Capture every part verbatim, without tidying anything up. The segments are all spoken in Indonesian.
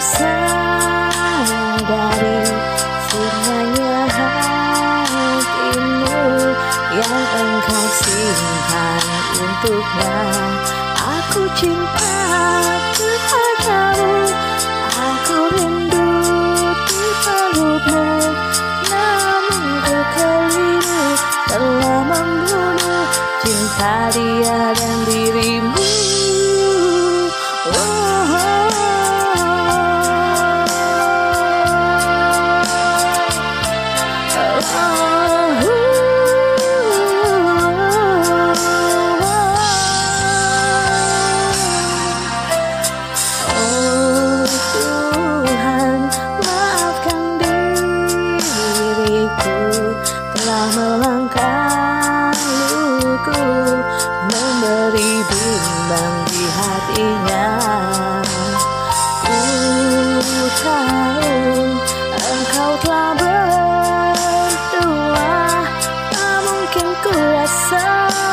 sadari sirnanya hatimu yang engkau simpan untuknya. Aku cinta kepadamu, aku rindu di pelukmu, namun ku keliru telah membunuh cinta dia dan dirimu. Melangkah luku, memberi bimbang di hatinya. Ku tahu engkau telah berdua, tak mungkin ku rasa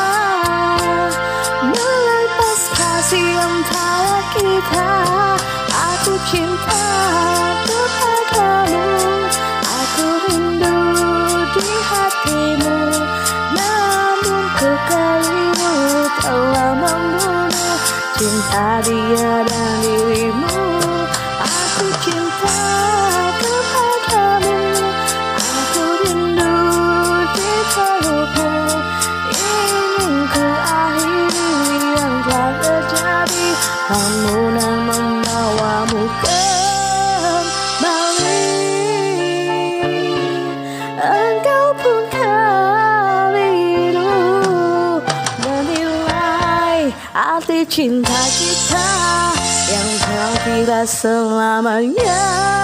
melepas kasih antara kita. Aku cinta kepadamu, aku rindu di hatimu, namun ku keliru telah membunuh cinta dia dan dirimu. Aku cinta kepadamu, aku rindu di pelukmu, ingin ku akhiri yang telah terjadi, bangunan membawamu kembali. Engkau pun keliru menilai arti cinta kita yang telah tidak selamanya.